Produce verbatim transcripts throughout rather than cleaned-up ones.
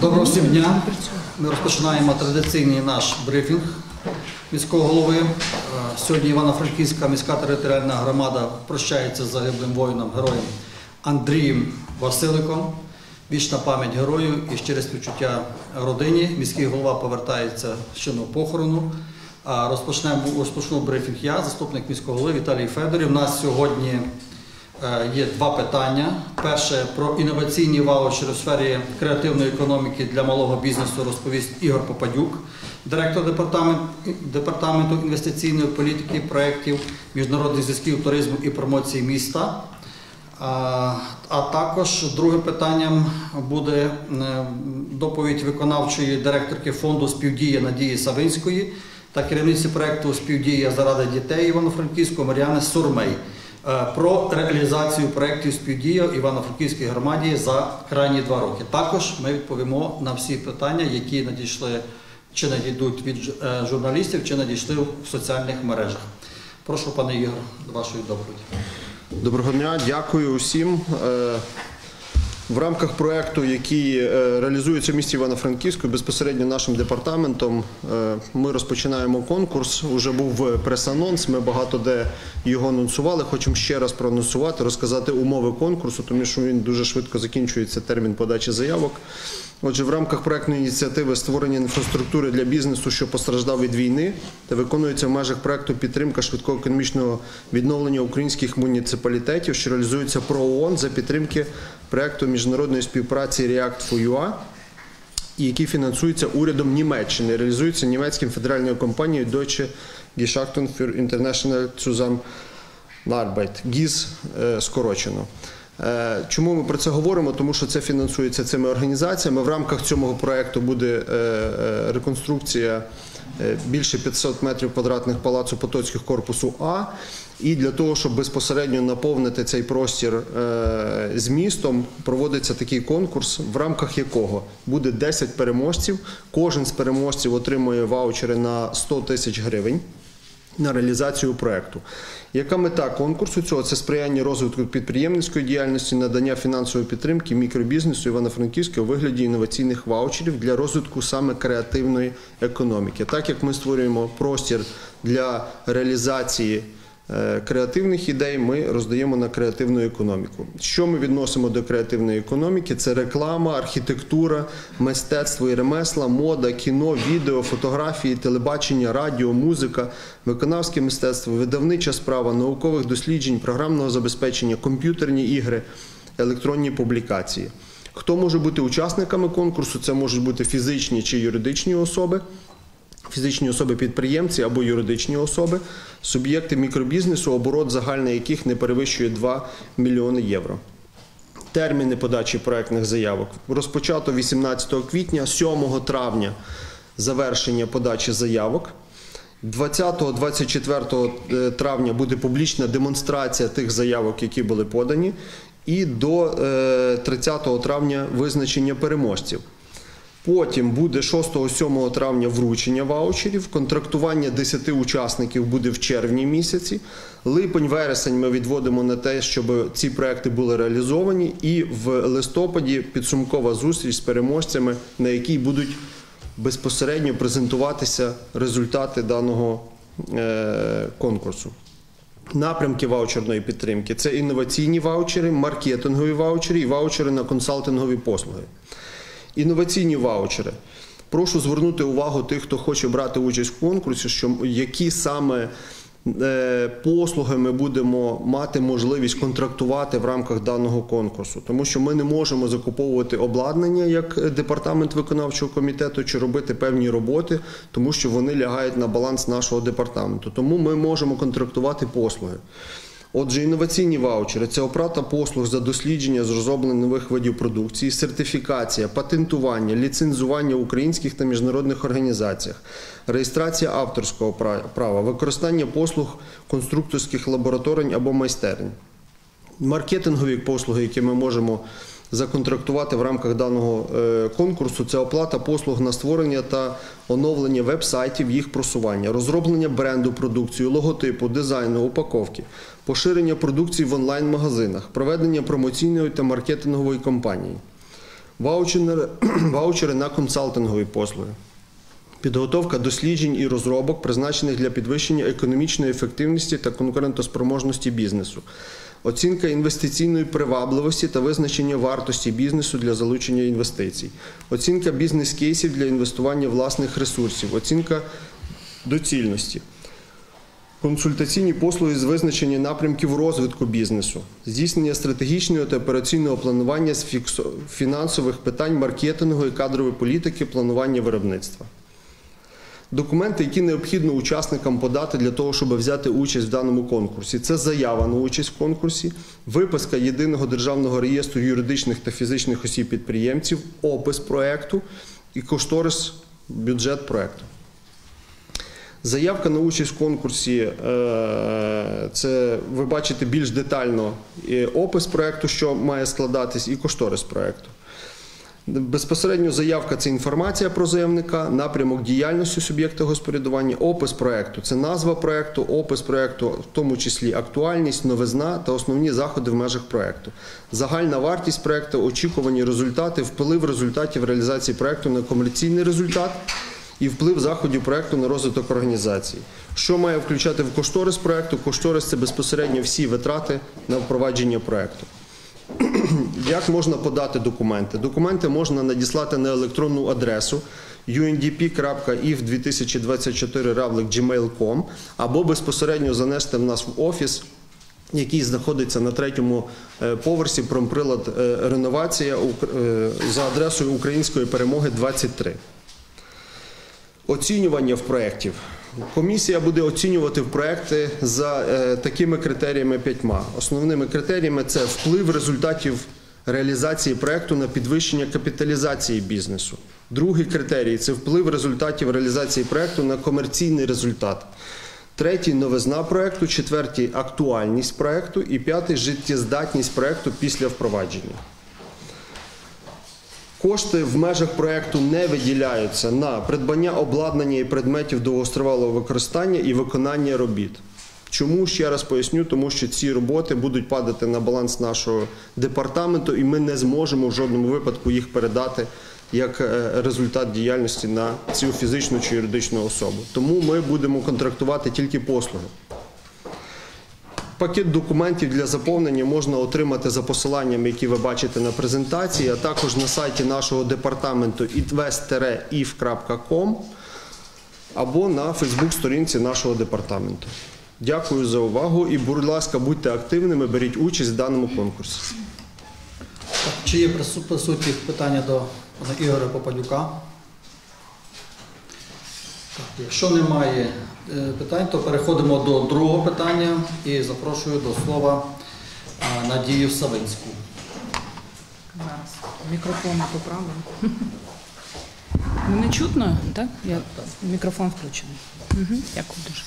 Доброго всім дня. Ми розпочинаємо традиційний наш брифінг міського голови. Сьогодні Івано-Франківська міська територіальна громада прощається з загиблим воїном, героєм Андрієм Василиком. Вічна пам'ять герою і щире співчуття родині. Міський голова повертається з чинного похорону. Розпочнемо, розпочну брифінг я, заступник міського голови Віталій Федорів. У нас сьогодні є два питання. Перше, про інноваційні ваучери в сфері креативної економіки для малого бізнесу розповість Ігор Попадюк, директор департаменту, департаменту інвестиційної політики, проєктів, міжнародних зв'язків, туризму і промоції міста. А також другим питанням буде доповідь виконавчої директорки фонду «Співдія» Надії Савинської та керівниці проєкту «Співдія заради дітей» Івано-Франківського Мар'яни Сурмей про реалізацію проєктів «Співдія» в Івано-Франківській громаді за крайні два роки. Також ми відповімо на всі питання, які надійшли, чи надійдуть від журналістів, чи надійшли в соціальних мережах. Прошу, пане Ігор, до вашої доповіді. Доброго дня, дякую усім. В рамках проєкту, який реалізується в місті Івано-Франківську, безпосередньо нашим департаментом, ми розпочинаємо конкурс. Уже був прес-анонс, ми багато де його анонсували. Хочемо ще раз проанонсувати, розказати умови конкурсу, тому що він дуже швидко закінчується, термін подачі заявок. Отже, в рамках проєктної ініціативи створення інфраструктури для бізнесу, що постраждав від війни, та виконується в межах проєкту підтримка швидкого економічного відновлення українських муніципалітетів, що реалізується про ООН за підтримки проєкту міжнародної співпраці React фор ю а, який фінансується урядом Німеччини, реалізується німецьким федеральною компанією Deutsche Gesellschaft für International Zusammenarbeit, ГІЗ скорочено. Чому ми про це говоримо? Тому що це фінансується цими організаціями. В рамках цього проєкту буде реконструкція більше п'ятсот метрів квадратних палацу Потоцьких корпусу А. І для того, щоб безпосередньо наповнити цей простір змістом, проводиться такий конкурс, в рамках якого буде десять переможців. Кожен з переможців отримує ваучери на сто тисяч гривень на реалізацію проєкту. Яка мета конкурсу цього? Це сприяння розвитку підприємницької діяльності, надання фінансової підтримки мікробізнесу Івано-Франківського у вигляді інноваційних ваучерів для розвитку саме креативної економіки. Так як ми створюємо простір для реалізації креативних ідей, ми роздаємо на креативну економіку. Що ми відносимо до креативної економіки? Це реклама, архітектура, мистецтво і ремесла, мода, кіно, відео, фотографії, телебачення, радіо, музика, виконавське мистецтво, видавнича справа, наукових досліджень, програмного забезпечення, комп'ютерні ігри, електронні публікації. Хто може бути учасниками конкурсу? Це можуть бути фізичні чи юридичні особи. Фізичні особи-підприємці або юридичні особи, суб'єкти мікробізнесу, оборот загальний яких не перевищує два мільйони євро. Терміни подачі проєктних заявок розпочато вісімнадцятого квітня, сьомого травня завершення подачі заявок. двадцятого - двадцять четвертого травня буде публічна демонстрація тих заявок, які були подані, і до тридцятого травня визначення переможців. Потім буде шостого - сьомого травня вручення ваучерів, контрактування десяти учасників буде в червні місяці, липень-вересень ми відводимо на те, щоб ці проекти були реалізовані, і в листопаді підсумкова зустріч з переможцями, на якій будуть безпосередньо презентуватися результати даного е, конкурсу. Напрямки ваучерної підтримки – це інноваційні ваучери, маркетингові ваучери і ваучери на консалтингові послуги. Інноваційні ваучери. Прошу звернути увагу тих, хто хоче брати участь в конкурсі, що які саме послуги ми будемо мати можливість контрактувати в рамках даного конкурсу. Тому що ми не можемо закуповувати обладнання як департамент виконавчого комітету чи робити певні роботи, тому що вони лягають на баланс нашого департаменту. Тому ми можемо контрактувати послуги. Отже, інноваційні ваучери – це оплата послуг за дослідження з розроблення нових видів продукції, сертифікація, патентування, ліцензування в українських та міжнародних організаціях, реєстрація авторського права, використання послуг конструкторських лабораторій або майстерень. Маркетингові послуги, які ми можемо законтрактувати в рамках даного конкурсу, це оплата послуг на створення та оновлення веб-сайтів, їх просування, розроблення бренду продукції, логотипу, дизайну, упаковки, поширення продукції в онлайн-магазинах, проведення промоційної та маркетингової кампанії. ваучери, ваучери на консалтингові послуги, підготовка досліджень і розробок, призначених для підвищення економічної ефективності та конкурентоспроможності бізнесу, оцінка інвестиційної привабливості та визначення вартості бізнесу для залучення інвестицій, оцінка бізнес-кейсів для інвестування власних ресурсів, оцінка доцільності, консультаційні послуги з визначення напрямків розвитку бізнесу, здійснення стратегічного та операційного планування з фінансових питань, маркетингу і кадрової політики, планування виробництва. Документи, які необхідно учасникам подати для того, щоб взяти участь в даному конкурсі. Це заява на участь в конкурсі, виписка Єдиного державного реєстру юридичних та фізичних осіб-підприємців, опис проєкту і кошторис, бюджет проєкту. Заявка на участь в конкурсі, це ви бачите більш детально опис проєкту, що має складатись, і кошторис проєкту. Безпосередньо заявка – це інформація про заявника, напрямок діяльності суб'єкта господарювання, опис проєкту – це назва проєкту, опис проєкту, в тому числі актуальність, новизна та основні заходи в межах проєкту. Загальна вартість проєкту, очікувані результати, вплив результатів реалізації проєкту на комерційний результат і вплив заходів проєкту на розвиток організації. Що має включати в кошторис проєкту? Кошторис – це безпосередньо всі витрати на впровадження проєкту. Як можна подати документи? Документи можна надіслати на електронну адресу ю ен ді пі крапка ай еф дві тисячі двадцять чотири крапка джімейл крапка ком або безпосередньо занести в нас в офіс, який знаходиться на третьому поверсі, промприлад «Реновація» за адресою Української Перемоги, двадцять три. Оцінювання в проєктів. Комісія буде оцінювати проєкти за е, такими критеріями п'ятьма. Основними критеріями – це вплив результатів реалізації проєкту на підвищення капіталізації бізнесу. Другий критерій – це вплив результатів реалізації проєкту на комерційний результат. Третій – новизна проєкту, четвертий – актуальність проєкту і п'ятий – життєздатність проєкту після впровадження. Кошти в межах проєкту не виділяються на придбання обладнання і предметів довгостривалого використання і виконання робіт. Чому? Ще раз поясню, тому що ці роботи будуть падати на баланс нашого департаменту і ми не зможемо в жодному випадку їх передати як результат діяльності на цю фізичну чи юридичну особу. Тому ми будемо контрактувати тільки послуги. Пакет документів для заповнення можна отримати за посиланнями, які ви бачите на презентації, а також на сайті нашого департаменту інвест крапка ай еф крапка ком або на фейсбук-сторінці нашого департаменту. Дякую за увагу і, будь ласка, будьте активними, беріть участь в даному конкурсі. Чи є присутні питання до Ігоря Попадюка? Якщо немає питань, то переходимо до другого питання і запрошую до слова Надію Савинську. Зараз мікрофон поправимо. Мене чутно, так? Я... Мікрофон включений. Угу. Дякую дуже.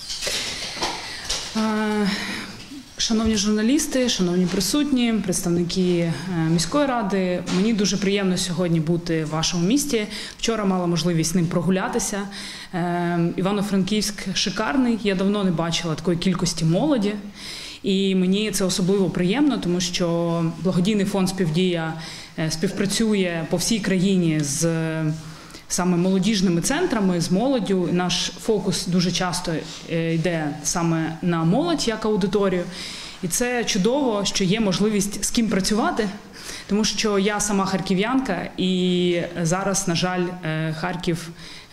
Шановні журналісти, шановні присутні, представники міської ради, мені дуже приємно сьогодні бути в вашому місті. Вчора мала можливість ним прогулятися. Івано-Франківськ шикарний, я давно не бачила такої кількості молоді. І мені це особливо приємно, тому що благодійний фонд «Співдія» співпрацює по всій країні з саме молодіжними центрами, з молоддю. Наш фокус дуже часто йде саме на молодь як аудиторію. І це чудово, що є можливість з ким працювати, тому що я сама харків'янка і зараз, на жаль, Харків,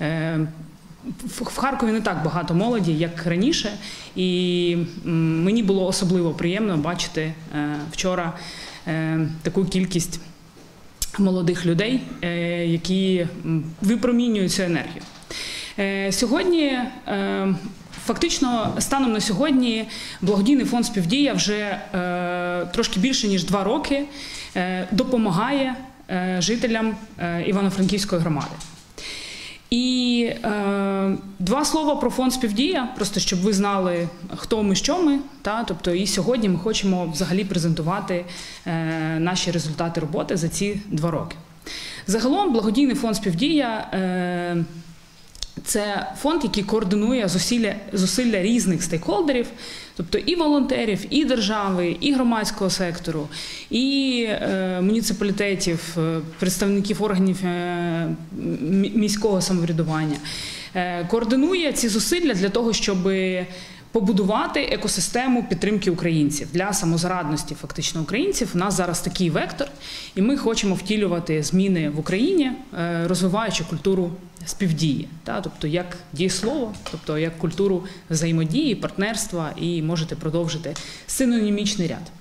в Харкові не так багато молоді, як раніше. І мені було особливо приємно бачити вчора таку кількість молодих людей, які випромінюють цю енергію. Сьогодні, фактично, станом на сьогодні, благодійний фонд «Співдія» вже трошки більше, ніж два роки допомагає жителям Івано-Франківської громади. І е, два слова про фонд «Співдія», просто щоб ви знали, хто ми, що ми. Та? Тобто і сьогодні ми хочемо взагалі презентувати е, наші результати роботи за ці два роки. Загалом благодійний фонд «Співдія» е, Це фонд, який координує зусилля, зусилля різних стейкхолдерів, тобто і волонтерів, і держави, і громадського сектору, і е, муніципалітетів, представників органів е, міського самоврядування. Е, координує ці зусилля для того, щоб побудувати екосистему підтримки українців, для самозарадності фактично українців. У нас зараз такий вектор, і ми хочемо втілювати зміни в Україні, розвиваючи культуру співдії, тобто як дієслово, тобто як культуру взаємодії, партнерства, і можете продовжити синонімічний ряд.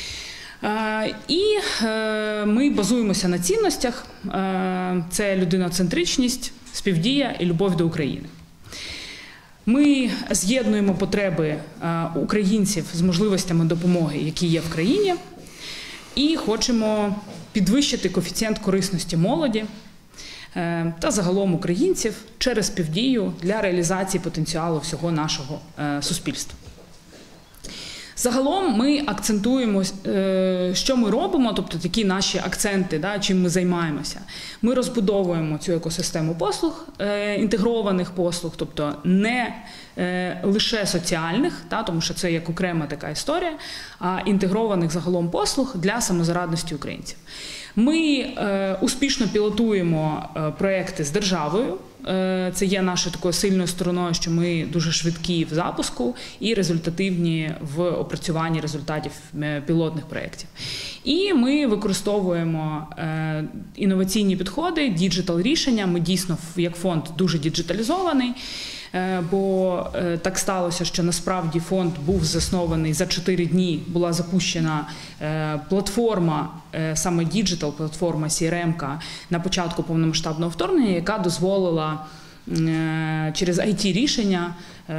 І ми базуємося на цінностях, це людиноцентричність, співдія і любов до України. Ми з'єднуємо потреби українців з можливостями допомоги, які є в країні, і хочемо підвищити коефіцієнт корисності молоді та загалом українців через співдію для реалізації потенціалу всього нашого суспільства. Загалом ми акцентуємо, що ми робимо, тобто такі наші акценти, да, чим ми займаємося. Ми розбудовуємо цю екосистему послуг, інтегрованих послуг, тобто не лише соціальних, да, тому що це як окрема така історія, а інтегрованих загалом послуг для самозарадності українців. Ми е, успішно пілотуємо е, проекти з державою. Е, це є нашою такою сильною стороною, що ми дуже швидкі в запуску і результативні в опрацюванні результатів е, пілотних проєктів. І ми використовуємо е, інноваційні підходи, діджитал-рішення. Ми дійсно, як фонд, дуже діджиталізований. Бо так сталося, що насправді фонд був заснований за чотири дні, була запущена платформа, саме діджитал платформа сі ар ем-ка на початку повномасштабного вторгнення, яка дозволила через ай ті-рішення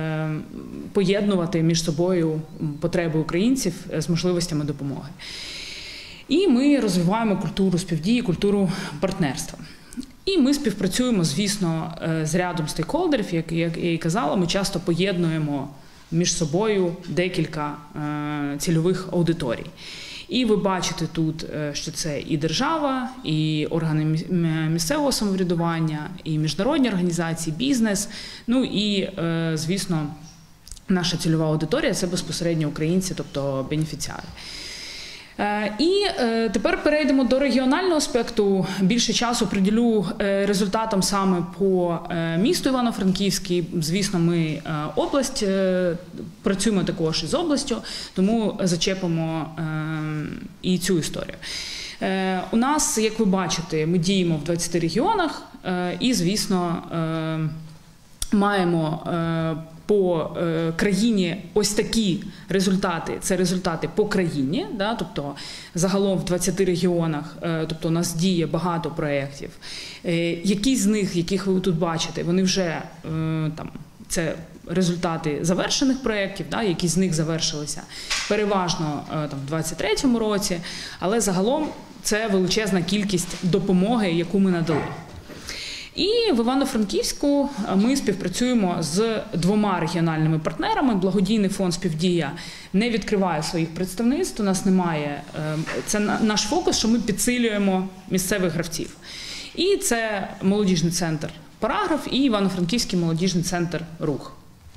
поєднувати між собою потреби українців з можливостями допомоги. І ми розвиваємо культуру співдії, культуру партнерства. І ми співпрацюємо, звісно, з рядом стейкхолдерів, як я і казала, ми часто поєднуємо між собою декілька цільових аудиторій. І ви бачите тут, що це і держава, і органи місцевого самоврядування, і міжнародні організації, бізнес, ну і, звісно, наша цільова аудиторія – це безпосередньо українці, тобто бенефіціари. І тепер перейдемо до регіонального аспекту. Більше часу приділю результатам саме по місту Івано-Франківській. Звісно, ми область, працюємо також із областю, тому зачепимо і цю історію. У нас, як ви бачите, ми діємо в двадцяти регіонах і, звісно, маємо по країні ось такі результати, це результати по країні, да, тобто загалом в двадцяти регіонах, тобто у нас діє багато проєктів. Якісь з них, яких ви тут бачите, вони вже там, це результати завершених проєктів, да, які з них завершилися переважно там, в двадцять третьому році, але загалом це величезна кількість допомоги, яку ми надали. І в Івано-Франківську ми співпрацюємо з двома регіональними партнерами. Благодійний фонд «Співдія» не відкриває своїх представництв, у нас немає. Це наш фокус, що ми підсилюємо місцевих гравців. І це молодіжний центр «Параграф» і Івано-Франківський молодіжний центр «Рух».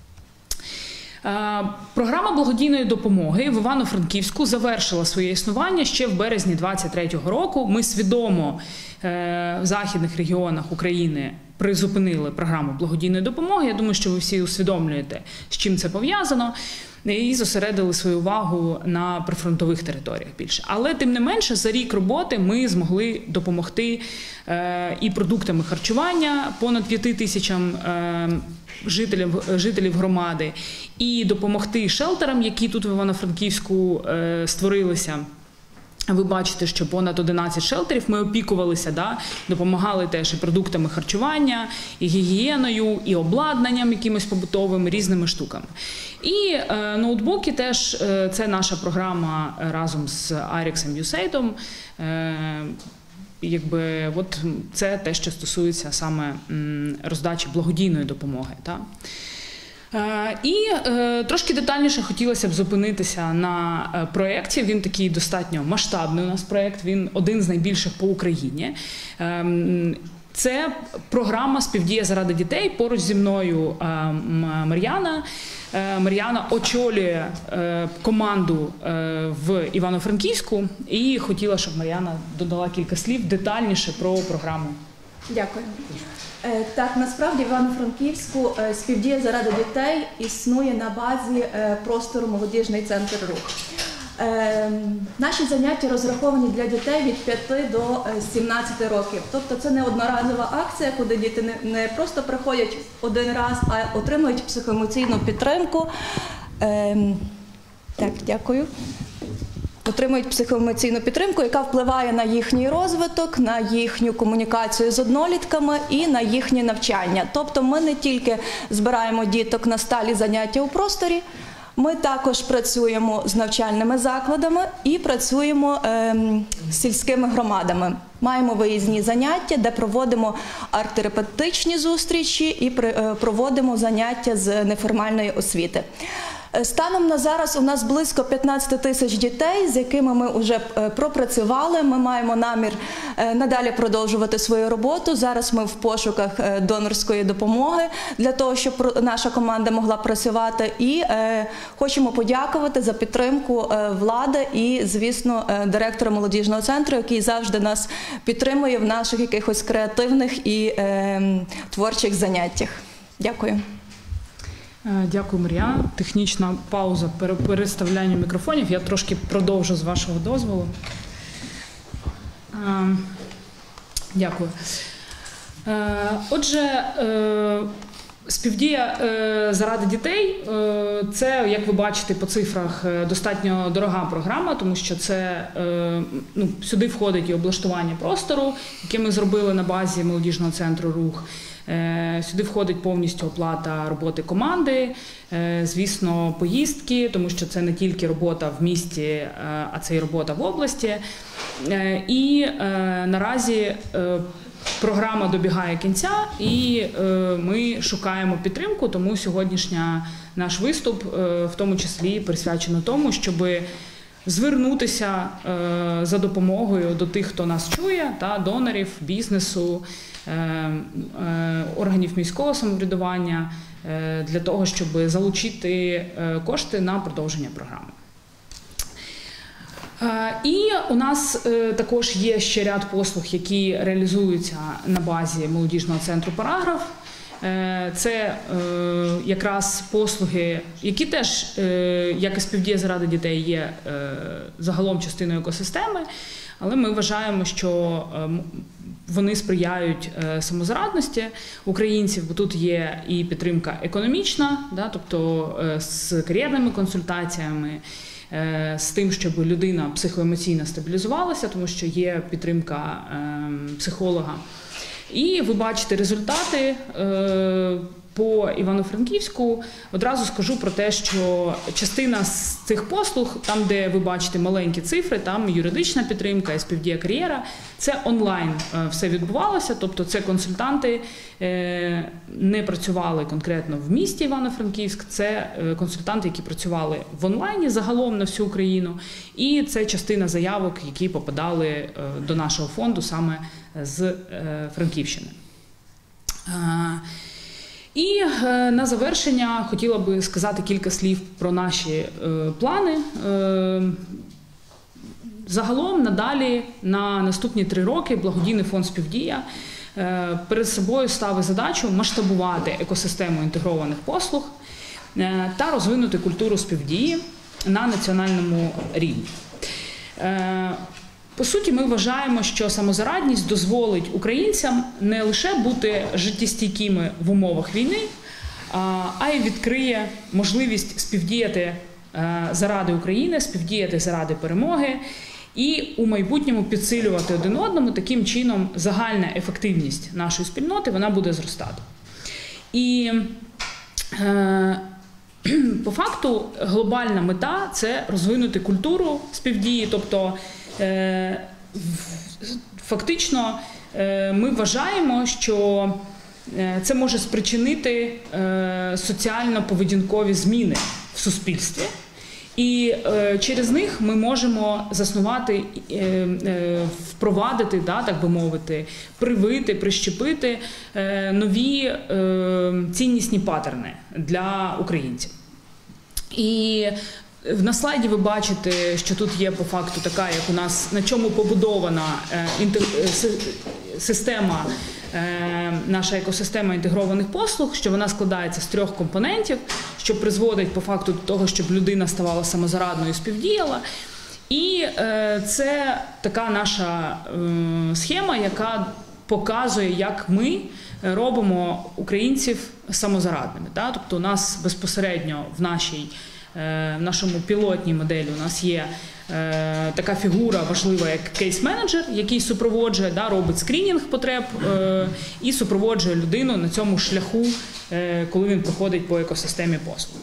Програма благодійної допомоги в Івано-Франківську завершила своє існування ще в березні двадцять третього року. Ми свідомо в західних регіонах України призупинили програму благодійної допомоги. Я думаю, що ви всі усвідомлюєте, з чим це пов'язано, і зосередили свою увагу на прифронтових територіях більше. Але, тим не менше, за рік роботи ми змогли допомогти і продуктами харчування понад п'яти тисячам жителів, жителів громади, і допомогти шелтерам, які тут в Івано-Франківську створилися. Ви бачите, що понад одинадцять шелтерів ми опікувалися, да, допомагали теж і продуктами харчування, і гігієною, і обладнанням якимось побутовим, різними штуками. І е, ноутбуки теж, е, це наша програма разом з Аріксом Юсейдом. Е, якби, от це те, що стосується саме м, роздачі благодійної допомоги. Да. І е, трошки детальніше хотілося б зупинитися на е, проєкті. Він такий достатньо масштабний у нас проєкт, він один з найбільших по Україні. Е, Це програма «Співдія заради дітей». Поруч зі мною Мар'яна. Мар'яна очолює команду в Івано-Франківську і хотіла, щоб Мар'яна додала кілька слів детальніше про програму. Дякую. Так, насправді в Івано-Франківську «Співдія заради дітей» існує на базі простору «Молодіжний центр Рух». Наші заняття розраховані для дітей від п'яти до сімнадцяти років. Тобто це не одноразова акція, куди діти не просто приходять один раз, а отримують психоемоційну підтримку. Так, дякую. Отримують психоемоційну підтримку, яка впливає на їхній розвиток, на їхню комунікацію з однолітками і на їхнє навчання. Тобто ми не тільки збираємо діток на сталі заняття у просторі, ми також працюємо з навчальними закладами і працюємо е, з сільськими громадами. Маємо виїзні заняття, де проводимо арт-терапевтичні зустрічі і е, проводимо заняття з неформальної освіти. Станом на зараз у нас близько п'ятнадцять тисяч дітей, з якими ми вже пропрацювали. Ми маємо намір надалі продовжувати свою роботу. Зараз ми в пошуках донорської допомоги для того, щоб наша команда могла працювати. І хочемо подякувати за підтримку влади і, звісно, директора молодіжного центру, який завжди нас підтримує в наших якихось креативних і творчих заняттях. Дякую. Дякую, Мар'яна. Технічна пауза переставляння мікрофонів. Я трошки продовжу з вашого дозволу. Дякую. Отже, «Співдія заради дітей» – це, як ви бачите по цифрах, достатньо дорога програма, тому що це, ну, сюди входить і облаштування простору, яке ми зробили на базі молодіжного центру «Рух». Сюди входить повністю оплата роботи команди, звісно, поїздки, тому що це не тільки робота в місті, а це і робота в області. І наразі програма добігає кінця, і ми шукаємо підтримку, тому сьогоднішня наш виступ в тому числі присвячено тому, щоб звернутися за допомогою до тих, хто нас чує, та донорів, бізнесу, органів міського самоврядування, для того, щоб залучити кошти на продовження програми. І у нас також є ще ряд послуг, які реалізуються на базі молодіжного центру «Параграф». Це якраз послуги, які теж, як і «Співдія заради дітей», є загалом частиною екосистеми, але ми вважаємо, що вони сприяють самозарадності українців, бо тут є і підтримка економічна, да, тобто з кар'єрними консультаціями, з тим, щоб людина психоемоційно стабілізувалася, тому що є підтримка психолога. І ви бачите результати по Івано-Франківську. Одразу скажу про те, що частина з цих послуг, там, де ви бачите маленькі цифри, там юридична підтримка, «Співдія кар'єра», це онлайн все відбувалося, тобто це консультанти не працювали конкретно в місті Івано-Франківськ, це консультанти, які працювали в онлайні загалом на всю Україну, і це частина заявок, які попадали до нашого фонду саме з Франківщини. І на завершення хотіла би сказати кілька слів про наші плани. Загалом надалі на наступні три роки благодійний фонд «Співдія» перед собою ставить задачу масштабувати екосистему інтегрованих послуг та розвинути культуру співдії на національному рівні. По суті, ми вважаємо, що самозарадність дозволить українцям не лише бути життєстійкими в умовах війни, а й відкриє можливість співдіяти заради України, співдіяти заради перемоги і у майбутньому підсилювати один одному. Таким чином загальна ефективність нашої спільноти вона буде зростати. І е, по факту глобальна мета – це розвинути культуру співдії, тобто фактично ми вважаємо, що це може спричинити соціально-поведінкові зміни в суспільстві. І е, через них ми можемо заснувати, е, е, впровадити, да, так би мовити, привити, прищепити е, нові е, ціннісні паттерни для українців. І на слайді ви бачите, що тут є по факту така, як у нас, на чому побудована е, інтер, е, система, е, наша екосистема інтегрованих послуг, що вона складається з трьох компонентів, що призводить по факту до того, щоб людина ставала самозарадною і співдіяла. І е, це така наша е, схема, яка показує, як ми робимо українців самозарадними. Да? Тобто у нас безпосередньо в нашій в нашому пілотній моделі у нас є е, така фігура важлива, як кейс-менеджер, який супроводжує, да, робить скринінг потреб е, і супроводжує людину на цьому шляху, е, коли він проходить по екосистемі послуг.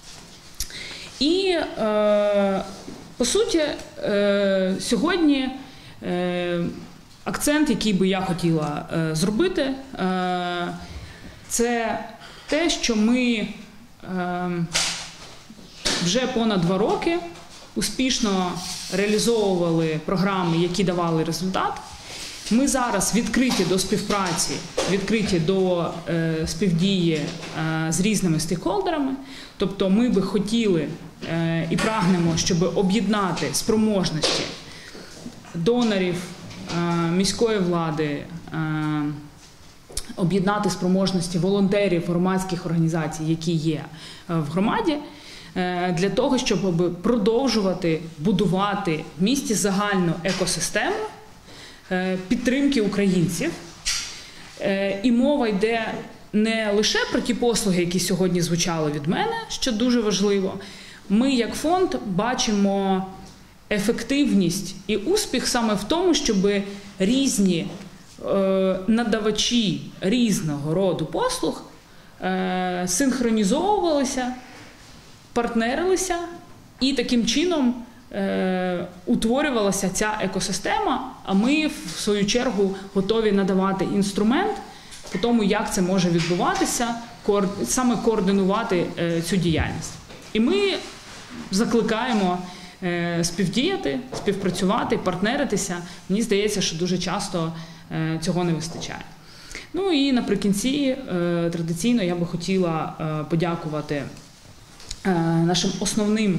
І, е, по суті, е, сьогодні е, акцент, який би я хотіла е, зробити, е, це те, що ми е, вже понад два роки успішно реалізовували програми, які давали результат. Ми зараз відкриті до співпраці, відкриті до е, співдії е, з різними стейкхолдерами. Тобто ми би хотіли е, і прагнемо, щоб об'єднати спроможності донорів, е, міської влади, е, об'єднати спроможності волонтерів, громадських організацій, які є в громаді, для того, щоб продовжувати будувати в місті загальну екосистему підтримки українців. І мова йде не лише про ті послуги, які сьогодні звучали від мене, що дуже важливо. Ми, як фонд, бачимо ефективність і успіх саме в тому, щоб різні надавачі різного роду послуг синхронізовувалися, партнерилися, і таким чином е, утворювалася ця екосистема, а ми, в свою чергу, готові надавати інструмент по тому, як це може відбуватися, коор... саме координувати е, цю діяльність. І ми закликаємо е, співдіяти, співпрацювати, партнеритися. Мені здається, що дуже часто е, цього не вистачає. Ну і наприкінці, е, традиційно, я би хотіла е, подякувати нашим основним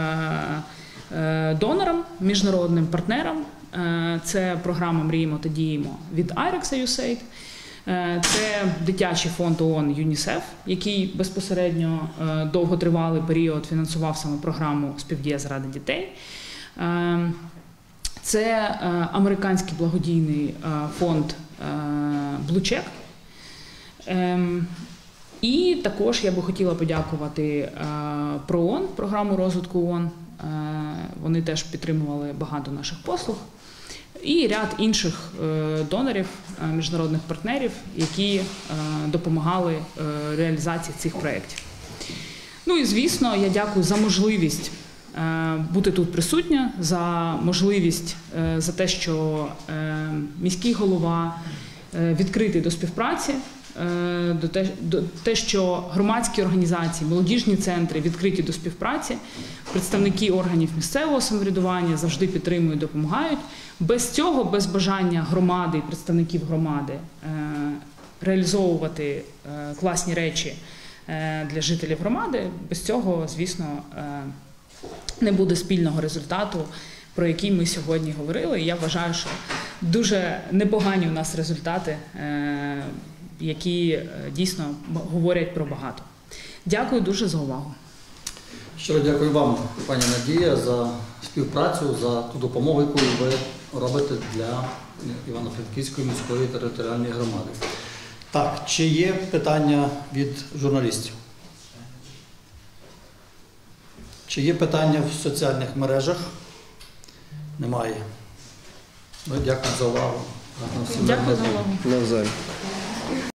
донорам, міжнародним партнерам. Це програма «Мріємо та діємо» від айрекс ю ес ей ай ді. Це дитячий фонд ООН ЮНІСЕФ, який безпосередньо довготривалий період фінансував саме програму «Співдія заради дітей». Це американський благодійний фонд «Блу Чек». І також я би хотіла подякувати ПРООН, програму розвитку ООН. Вони теж підтримували багато наших послуг. І ряд інших донорів, міжнародних партнерів, які допомагали реалізації цих проєктів. Ну і, звісно, я дякую за можливість бути тут присутня, за можливість, за те, що міський голова відкритий до співпраці, до те, до те, що громадські організації, молодіжні центри відкриті до співпраці, представники органів місцевого самоврядування завжди підтримують, допомагають. Без цього, без бажання громади і представників громади реалізовувати класні речі для жителів громади, без цього, звісно, не буде спільного результату, про який ми сьогодні говорили. І я вважаю, що дуже непогані у нас результати, які дійсно говорять про багато. Дякую дуже за увагу. Щиро дякую вам, пані Надія, за співпрацю, за ту допомогу, яку ви робите для Івано-Франківської міської територіальної громади. Так, чи є питання від журналістів? Чи є питання в соціальних мережах? Немає. Ну, дякую за увагу. Дякую за увагу. Навзаєм.